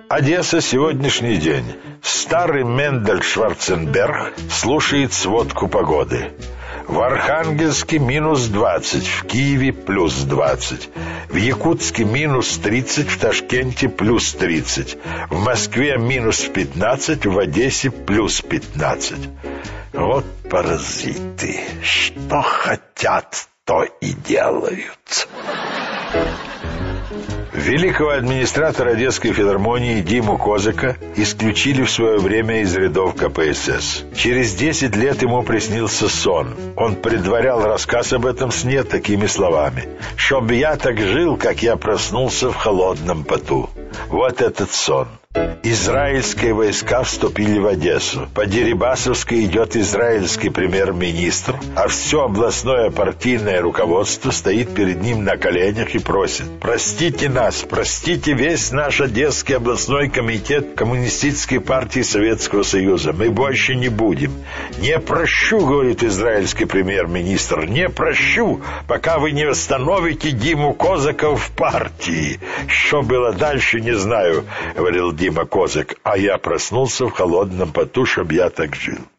Одесса, сегодняшний день. Старый Мендель Шварценберг слушает сводку погоды. В Архангельске минус 20, в Киеве плюс 20, в Якутске минус 30, в Ташкенте плюс 30, в Москве минус 15, в Одессе плюс 15. Вот паразиты. Что хотят, то и делают. Великого администратора Одесской филармонии Диму Козыка исключили в свое время из рядов КПСС. Через 10 лет ему приснился сон. Он предварял рассказ об этом сне такими словами: «Чтоб я так жил, как я проснулся в холодном поту». Вот этот сон. Израильские войска вступили в Одессу. По Дерибасовской идет израильский премьер-министр, а все областное партийное руководство стоит перед ним на коленях и просит: «Простите нас, простите весь наш Одесский областной комитет Коммунистической партии Советского Союза. Мы больше не будем». «Не прощу, — говорит израильский премьер-министр, — не прощу, пока вы не восстановите Диму Козыка в партии». Что было дальше, не знаю, — говорил Дима Козык, а я проснулся в холодном поту, чтоб я так жил.